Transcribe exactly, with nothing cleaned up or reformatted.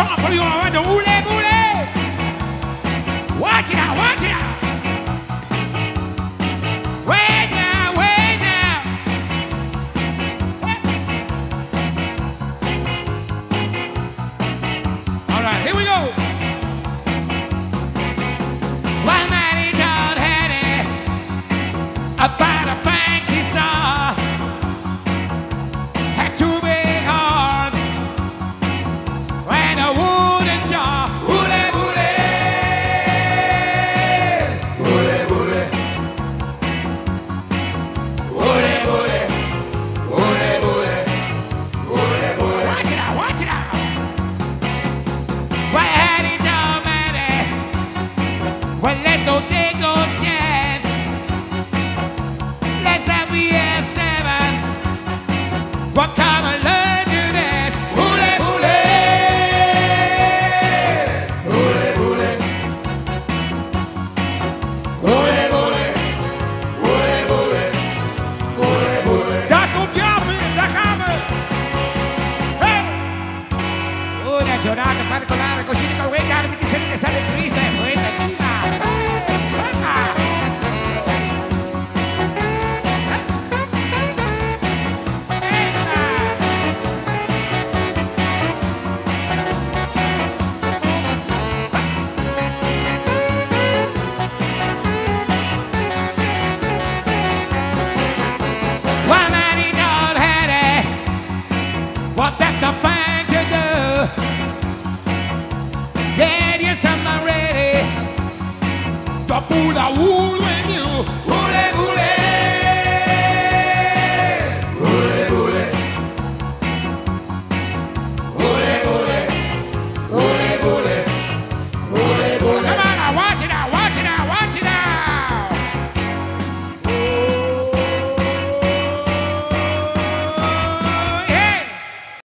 song for you around the ule ule. Watch it out, watch it out. Wait now, wait now. All right, here we go. One night he told Hattie about a fangs he saw. Had two big horns and a wooden jaw. Ule ule, ule ule, ule ule, ule ule, ule ule. Watch it out, watch it out. Why had he told Manny? Well, let's no take no chance. Let's not be a seven. What come and learn to this? Ule ule, ule ule, ule ule, ule ule, ule ule. Daar komt Javi, daar gaan we. Hey! Una giornata particolare, così di quella che ti sente sale triste.